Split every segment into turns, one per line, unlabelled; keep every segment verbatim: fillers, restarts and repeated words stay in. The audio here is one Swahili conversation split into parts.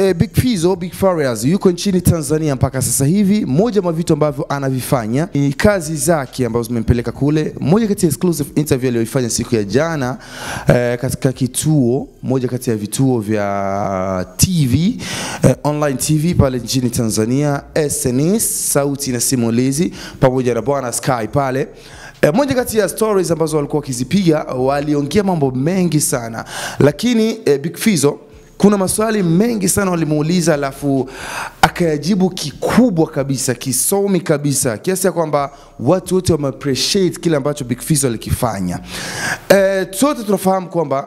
eh, Big Fizzo, Big Farias yuko nchini Tanzania mpaka sasa hivi. Moja mwa vitu ambavyo anavifanya ni kazi zake ambazo zimempeleka kule. Moja kati ya exclusive interview aliyoifanya siku ya jana eh, katika kituo, moja kati ya vituo vya T V, eh, online T V pale nchini Tanzania, S N S, sauti na simulizi, pamoja na bwana Sky pale. E, moja kati ya stories ambazo walikuwa wakizipiga, waliongea mambo mengi sana. Lakini e, Big Fizzo kuna maswali mengi sana walimuuliza, alafu akayajibu kikubwa kabisa, kisomi kabisa, kiasi ya kwamba watu wote wame appreciate kile ambacho Big Fizzo alikifanya. E, sote tunafahamu kwamba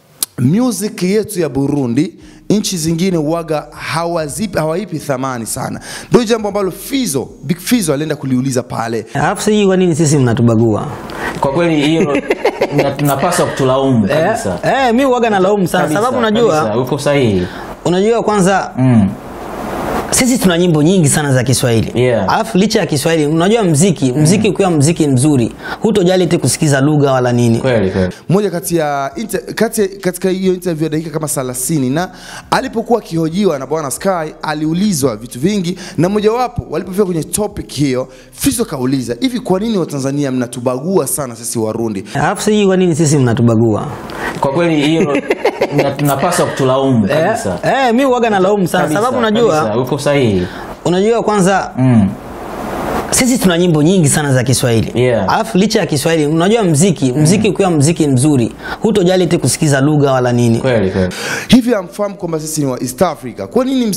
music yetu ya Burundi, nchi zingine waga hawazipi hawaipi thamani sana. Ndio jambo ambalo Fizzo, Big Fizzo alienda kuliuliza pale.
Alafu sisi kwa nini sisi mnatubagua?
Kwa kweli hiyo tunapaswa kutulaumu kabisa.
Eh, eh mimi waga na laumu sana kabisa, sababu unajua
uko sahihi.
Unajua kwanza mm. sisi tuna nyimbo nyingi sana za Kiswahili.
Yeah.
Alafu licha ya Kiswahili, unajua muziki, muziki mm. ukiwa muziki mzuri, hutojali eti kusikiza lugha wala nini.
Kweli kweli.
Moja kati ya kati katika hiyo interview ya dakika kama thelathini, na alipokuwa kihojiwa na bwana Sky, aliulizwa vitu vingi, na moja wapo walipofika kwenye topic hiyo, Fizzo kauliza, hivi kwa nini Watanzania mnatubagua sana sisi Warundi?
Alafu sisi kwa nini sisi mnatubagua?
Kwa kweli hiyo tunapaswa kutulaumu kabisa.
Eh, eh mimi waga na laumu sana kabisa, sababu unajua
uko sahihi.
Unajua kwanza mm. sisi tuna nyimbo nyingi sana za Kiswahili.
Yeah.
Alafu licha ya Kiswahili, unajua muziki, muziki mm. ukiwa muziki mzuri, hutojali eti kusikiza lugha wala nini.
Kweli kweli.
Hivi amfahamu kwamba sisi ni wa East Africa. Kwa nini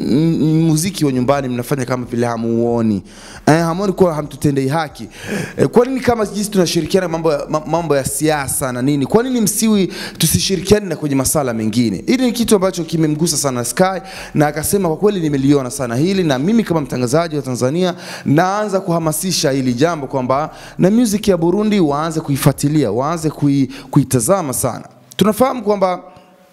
muziki wa nyumbani mnafanya kama vile hamuoni? Eh, hamuoni kwa hamtutendei haki. Eh, kwa nini kama sisi tunashirikiana mambo ya, mambo ya siasa na nini? Kwa nini msiwi tusishirikiane na kwenye masala mengine? Hili ni kitu ambacho kimemgusa sana Sky, na akasema kwa kweli nimeliona sana hili, na mimi kama mtangazaji wa Tanzania naanza kuhamasisha hili jambo kwamba na music ya Burundi waanze kuifuatilia, waanze kui, kuitazama sana. Tunafahamu kwamba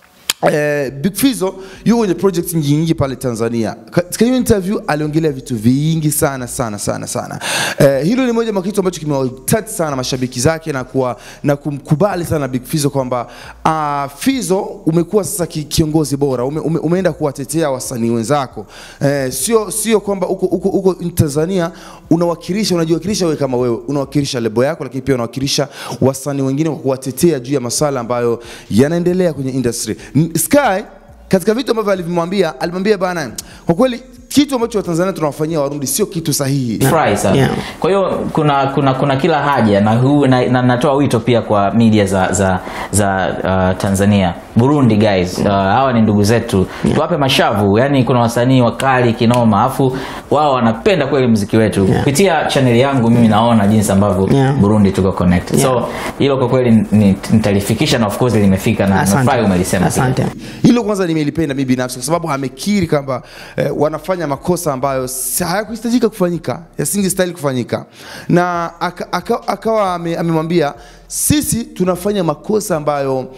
Eh, Big Fizzo yuko kwenye project nyingi pale Tanzania. Katika hiyo interview aliongelea vitu vingi sana sana sana sana. Eh, hilo ni moja ya kitu ambacho kimewatouch sana mashabiki zake, na kuwa na kumkubali sana Big Fizzo kwamba uh, Fizzo umekuwa sasa ki, kiongozi bora, ume, ume, umeenda kuwatetea wasanii wenzako. Eh, sio sio kwamba uko uko uko Tanzania unawakilisha, unajiwakilisha wewe kama wewe, unawakilisha lebo yako, lakini pia unawakilisha wasanii wengine kwa kuwatetea juu ya masuala ambayo yanaendelea kwenye industry. Sky katika vitu ambavyo alimwambia, alimwambia bana, kwa kweli kitu ambacho Watanzania tunawafanyia Warundi sio kitu sahihi.
Fry sana. Yeah. Kwa hiyo kuna kuna kuna kila haja, na huu na, na natoa wito pia kwa media za za za uh, Tanzania, Burundi guys. Uh, hawa ni ndugu zetu. Yeah. Tuwape mashavu. Yaani kuna wasanii wakali kinoma, afu wao wanapenda kweli muziki wetu. Yeah. Kupitia channel yangu mimi naona jinsi ambavyo yeah. Burundi tuko connected. Yeah. So hilo kwa kweli nitalifikisha, na of course limefika, na nafurahi umelisema. Asante.
Hilo kwanza nimelipenda mimi binafsi kwa sababu amekiri kwamba eh, wanafanya makosa ambayo hayakuhitajika kufanyika, yasingestahili kufanyika, na akawa aka, amemwambia sisi tunafanya makosa ambayo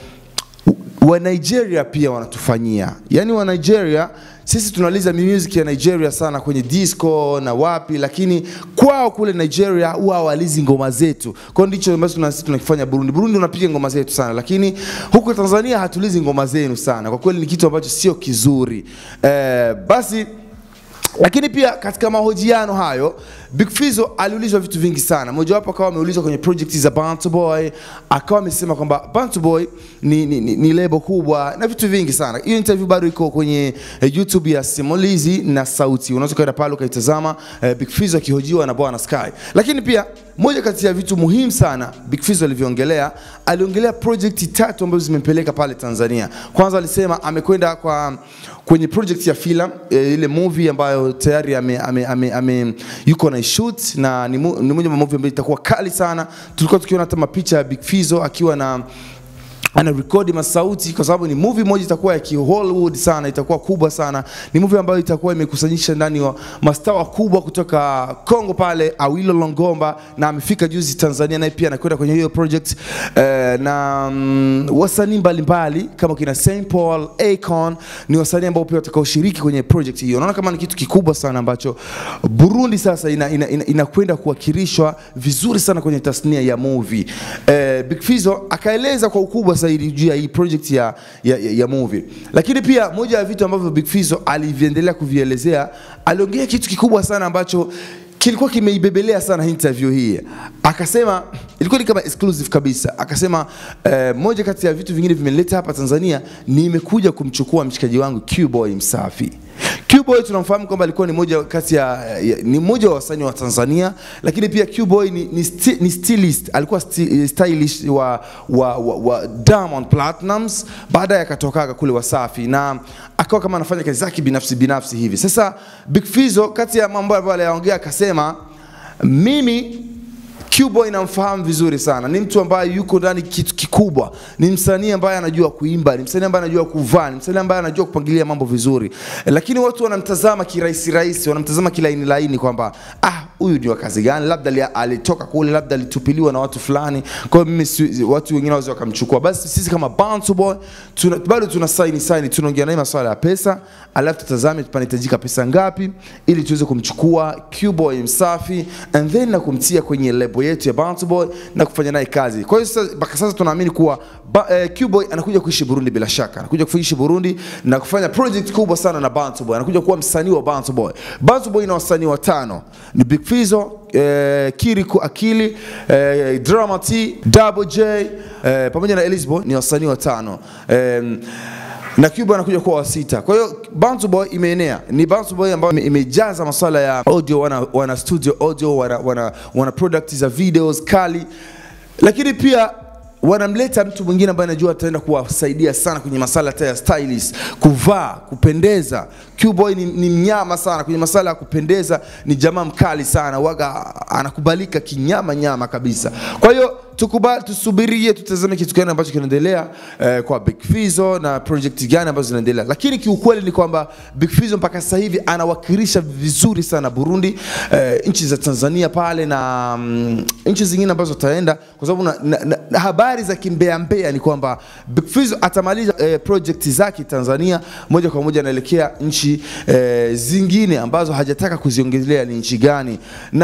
wa Nigeria pia wanatufanyia. Yani wa Nigeria, sisi tunaliza music ya Nigeria sana kwenye disco na wapi, lakini kwao kule Nigeria huwa walizi ngoma zetu. Kwa ndicho ambacho tunasisi tunakifanya Burundi. Burundi unapiga ngoma zetu sana, lakini huko Tanzania hatulizi ngoma zenu sana. Kwa kweli ni kitu ambacho sio kizuri. Eh, basi lakini pia katika mahojiano hayo Big Fizzo aliulizwa vitu vingi sana. Mmoja wapo akawa ameulizwa kwenye project za Bantu Boy, akawa amesema kwamba Bantu Boy ni, ni, ni, ni lebo kubwa na vitu vingi sana. Hiyo interview bado iko kwenye eh, YouTube ya Simulizi na Sauti. Unaweza kwenda pale ukaitazama eh, Big Fizzo akihojiwa na bwana Sky. Lakini pia moja kati ya vitu muhimu sana Big Fizzo alivyoongelea, aliongelea project tatu ambazo zimempeleka pale Tanzania. Kwanza alisema amekwenda kwa kwenye project ya filamu, e, ile movie ambayo tayari ame, ame, ame, ame yuko na shoot, na ni, ni moja ya movie ambayo itakuwa kali sana. Tulikuwa tukiona hata mapicha ya Big Fizzo akiwa na ana record masauti, kwa sababu ni movie moja itakuwa ya Hollywood sana, itakuwa kubwa sana. Ni movie ambayo itakuwa imekusanyisha ndani wa mastawa kubwa kutoka Kongo pale, Awilo Longomba, na amefika juzi Tanzania, na pia anakwenda kwenye hiyo project eh, na um, wasanii mbalimbali kama kina Saint Paul, Akon, ni wasanii ambao pia watakaoshiriki kwenye project hiyo. Unaona kama ni kitu kikubwa sana ambacho Burundi sasa inakwenda ina, ina, ina kuwakilishwa vizuri sana kwenye tasnia ya movie. Eh, Big Fizzo akaeleza kwa ukubwa zaidi juu ya hii project ya, ya, ya, ya movie. Lakini pia moja ya vitu ambavyo Big Fizzo aliviendelea kuvielezea, aliongea kitu kikubwa sana ambacho kilikuwa kimeibebelea sana interview hii. Akasema ilikuwa ni kama exclusive kabisa. Akasema eh, moja kati ya vitu vingine vimeleta hapa Tanzania, nimekuja kumchukua mshikaji wangu Q-Boy Msafi. Q-Boy tunamfahamu kwamba alikuwa ni moja kati ya, ya ni mmoja wa wasanii wa Tanzania, lakini pia Q-Boy ni, ni, sti, ni stylist, alikuwa sti, stylish wa, wa, wa, wa Diamond Platnumz, baadaye akatoka kule Wasafi na akawa kama anafanya kazi zake binafsi binafsi hivi. Sasa Big Fizzo kati ya mambo ambayo aliongea akasema, mimi Q-Boy namfahamu vizuri sana. Ni mtu ambaye yuko ndani kitu kikubwa. Ni msanii ambaye anajua kuimba, ni msanii ambaye anajua kuvaa, ni msanii ambaye anajua kupangilia mambo vizuri. E, lakini watu wanamtazama kirahisi rahisi, wanamtazama kilaini laini kwamba ah, huyu ni wa kazi gani? Labda alitoka kule, labda alitupiliwa na watu fulani. Kwa hiyo mimi watu wengine waweza wakamchukua. Basi sisi kama Bounce Boy tuna, bado tuna sign sign, tunaongea naye masuala ya pesa, alafu tutazame panahitajika pesa ngapi ili tuweze kumchukua Q-Boy Msafi and then na kumtia kwenye label yetu ya Bounce Boy na kufanya naye kazi. Kwa hiyo sasa mpaka sasa tunaamini kuwa eh, Q-Boy anakuja kuishi Burundi bila shaka. Anakuja kuishi Burundi na kufanya project kubwa sana na Bounce Boy. Anakuja kuwa msanii wa Bounce Boy. Bounce Boy ina wasanii watano. Ni Big Fizzo, eh, Kiriku Akili, eh, Drama T, Double J, eh, pamoja na Elizabeth, ni wasanii watano. Eh, na Q-Boy anakuja kuwa wa sita. Kwa hiyo Bounce Boy imeenea. Ni Bounce Boy ambayo imejaza masuala ya audio, wana, wana studio audio, wana, wana, wana product za videos kali. Lakini pia wanamleta mtu mwingine ambaye anajua ataenda kuwasaidia sana kwenye masuala ya stylist, kuvaa, kupendeza. Q-Boy ni, ni mnyama sana kwenye masuala ya kupendeza, ni jamaa mkali sana, waga anakubalika kinyama nyama kabisa. Kwa hiyo tukubali, tusubirie, tutazame kitu gani ambacho kinaendelea eh, kwa Big Fizzo na project gani ambazo zinaendelea. Lakini kiukweli ni kwamba Big Fizzo mpaka sasa hivi anawakilisha vizuri sana Burundi, eh, nchi za Tanzania pale na mm, nchi zingine ambazo taenda, kwa sababu na, na, na habari za kimbea mbea ni kwamba Big Fizzo atamaliza eh, project zake Tanzania, moja kwa moja anaelekea nchi eh, zingine ambazo hajataka kuziongelea ni nchi gani.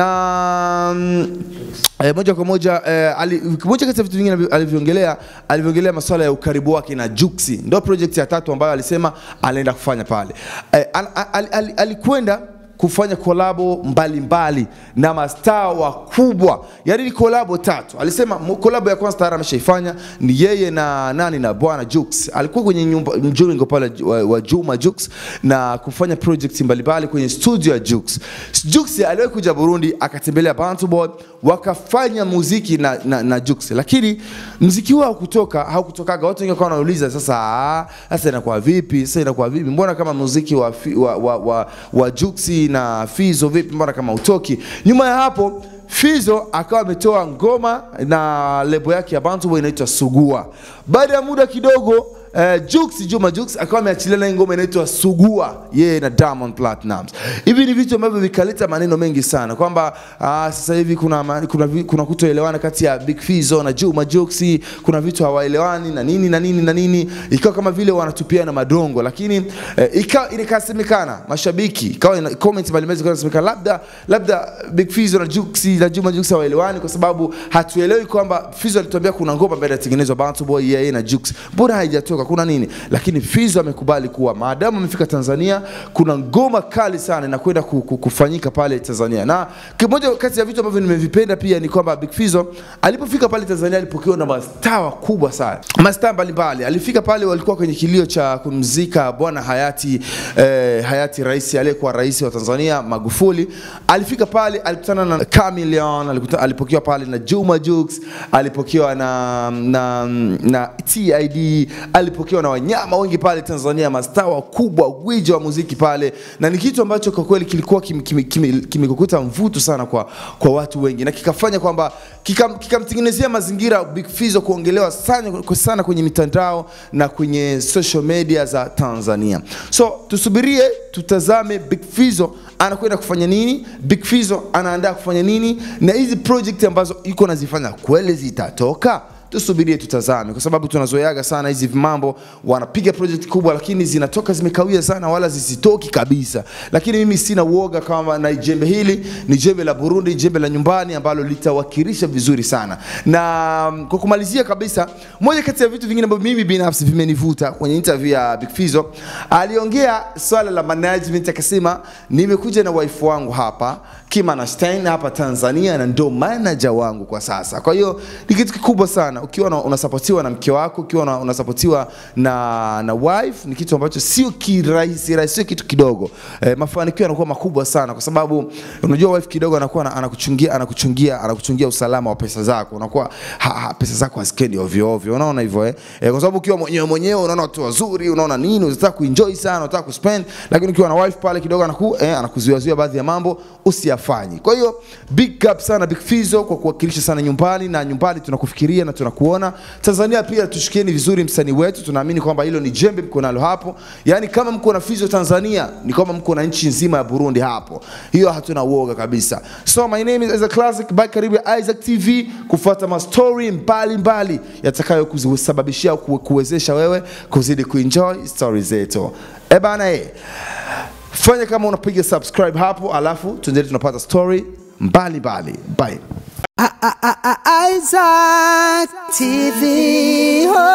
Na mm, eh, moja kwa moja eh, ali, moja kati ya vitu vingine alivyoongelea, alivyoongelea masuala ya ukaribu wake na JUX. Ndio project ya tatu ambayo alisema anaenda kufanya pale. Eh, al, al, al, alikwenda kufanya kolabo mbalimbali na mastaa wakubwa. Yaani ni kolabo tatu. Alisema kolabo ya kwanza tayari ameshaifanya, ni yeye na nani na bwana JUX. Alikuwa kwenye nyumba mjuringo pale wa, wa JUMA JUX na kufanya project mbalimbali kwenye studio ya JUX. JUX aliwahi kuja Burundi akatembelea Bounce Boy, wakafanya muziki na, na, na JUX. Lakini muziki wao kutoka haukutokaga. Watu wengine wanauliza sasa sasa inakuwa vipi? Sasa inakuwa vipi? Mbona kama muziki wa wa wa, wa, wa JUX na Fizzo vipi, mbona kama utoki? Nyuma ya hapo Fizzo akawa ametoa ngoma na lebo yake ya Bounce Boy inaitwa Sugua. Baada ya muda kidogo Uh, JUX, Juma JUX akawa ameachilia na ngoma inaitwa Sugua yeye na Diamond Platnumz. Hivi ni vitu ambavyo vikaleta maneno mengi sana kwamba uh, sasa hivi kuna kuna kuna kutoelewana kati ya Big Fizzo na Juma JUX, kuna vitu hawaelewani na nini na nini na nini, ikawa kama vile wanatupiana madongo. Lakini uh, ikawa ilikasemekana mashabiki, ikawa comment mbalimbali zikasemekana labda labda Big Fizzo na JUX na Juma JUX hawaelewani kwa sababu hatuelewi kwamba Fizzo alituambia kuna ngoma ambayo inatengenezwa Bounce Boy yeye na JUX, mbona haijatoka, kuna nini? Lakini Fizzo amekubali kuwa maadamu amefika Tanzania kuna ngoma kali sana na kwenda kufanyika pale Tanzania. Na kimoja kati ya vitu ambavyo nimevipenda pia ni kwamba Big Fizzo alipofika pale Tanzania alipokewa na mastaa kubwa sana, mastaa mbalimbali. Alifika pale walikuwa kwenye kilio cha kumzika bwana hayati eh, hayati rais aliyekuwa rais wa Tanzania Magufuli. Alifika pale alikutana na Chameleon, alikutana alipokewa pale na Juma JUX, alipokewa na na na T I D, alipokewa na wanyama wengi pale Tanzania, mastaa wakubwa, gwiji wa muziki pale. Na ni kitu ambacho kwa kweli kilikuwa kimekukuta mvuto sana kwa kwa watu wengi na kikafanya kwamba kikamtengenezea kika mazingira Big Fizzo kuongelewa sana sana kwenye mitandao na kwenye social media za Tanzania. So tusubirie, tutazame Big Fizzo anakwenda kufanya nini, Big Fizzo anaandaa kufanya nini, na hizi project ambazo yuko nazifanya kweli zitatoka. tusubirie tutazame, kwa sababu tunazoeaga sana hizi mambo, wanapiga project kubwa lakini zinatoka zimekawia sana wala zisitoki kabisa. Lakini mimi sina uoga kama na jembe hili ni jembe la Burundi, jembe la nyumbani ambalo litawakilisha vizuri sana. Na kwa kumalizia kabisa, moja kati ya vitu vingine ambavyo mimi binafsi vimenivuta kwenye interview ya Big Fizzo, aliongea swala la management, akasema nimekuja na wife wangu hapa Kimana Stein hapa Tanzania na ndo manager wangu kwa sasa. Kwa hiyo ni kitu kikubwa sana ukiwa unasupportiwa na mke wako, ukiwa unasupportiwa na na wife, ni kitu ambacho sio kirahisi, rahisi, sio kitu kidogo. E, mafanikio yanakuwa makubwa sana kwa sababu unajua wife kidogo anakuwa anakuchungia anakuchungia anakuchungia usalama wa pesa zako. Unakuwa ha, ha, pesa zako hazikendi ovyo ovyo. Unaona hivyo eh? E, kwa sababu ukiwa mwenyewe mwenyewe unaona watu wazuri, unaona nini, unataka kuenjoy sana, unataka kuspend, lakini ukiwa na wife pale kidogo anaku eh, anakuzuia baadhi ya mambo usiyafanyi. Kwa hiyo big up sana Big Fizzo kwa kuwakilisha sana nyumbani, na nyumbani tunakufikiria na tunakuona. Tanzania pia tushikieni vizuri msanii wetu, tunaamini kwamba hilo ni jembe mko nalo hapo. Yaani kama mko na Fizzo Tanzania ni kama mko na nchi nzima ya Burundi hapo. Hiyo hatuna uoga kabisa. So my name is a classic by karibu Isaac T V kufuata ma story mbali mbali yatakayo kusababishia kuwezesha wewe kuzidi kuenjoy stories zetu. Eh bana eh. Fanya kama unapiga subscribe hapo, alafu tuendelee tunapata story mbali mbali. Bye.
Isaac T V.